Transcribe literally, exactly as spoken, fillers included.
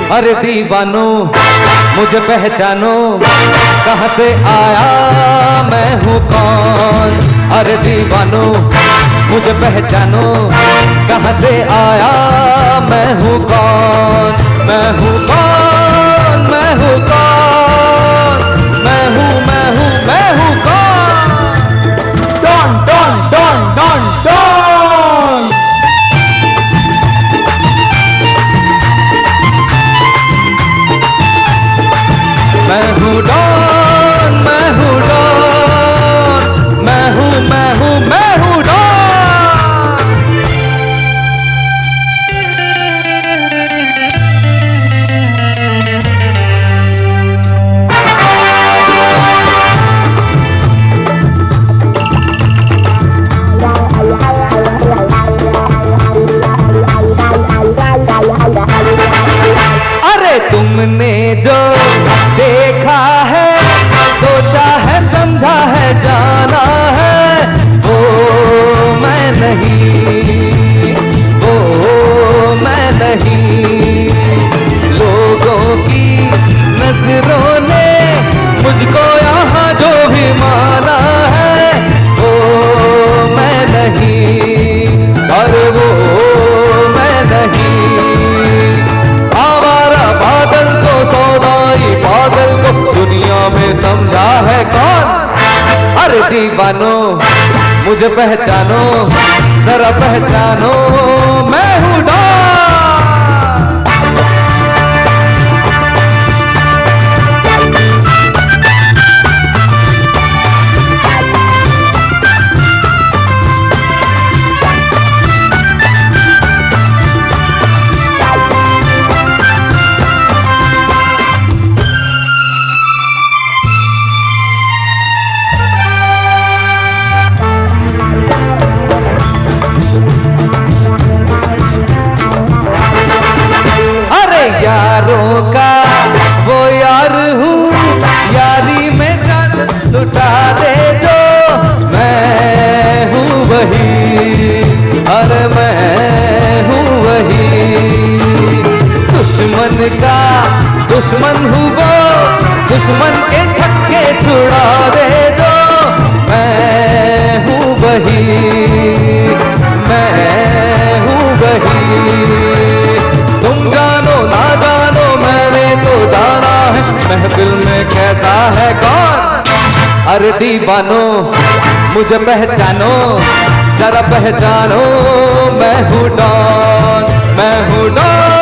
अरे दीवानो मुझे पहचानो, कहाँ से आया मैं हूँ कौन। अरे दीवानो मुझे पहचानो, कहाँ से आया मैं हूँ कौन। मैं हूँ कौन, मैं हूँ कौन, मैं हूँ मैं हूँ मैं हूँ कौन। Don Don Don Don Don. मैं हूँ डॉन, मैं हूँ डॉन, मैं हूँ मैं हूँ मैं हूँ डॉन। अरे तुमने जो देखा है, सोचा है, समझा है, जाना है, वो मैं नहीं, वो मैं नहीं। लोगों की नजरों ने मुझको यहाँ जो भी माना है, वो मैं नहीं, और वो मैं नहीं। बादल को सौदाई पागल को दुनिया में समझा है कौन। अरे दीवानो मुझे पहचानो, जरा पहचानो, मैं हूँ डॉन। यारों का वो यार हूँ, यारी में जान लुटा दे जो, मैं हूँ वही, अरे मैं हूँ वही। दुश्मन का दुश्मन हूँ वो, दुश्मन के छक्के छुड़ा दे जो, मैं हूँ वही, मैं हूँ वही। तुम जानो ना जानो मैंने तो जाना है, महफिल में कैसा है कौन। अरे दीवानो मुझे पहचानो, जरा पहचानो, मैं हूँ डॉन, मैं हूँ डॉन।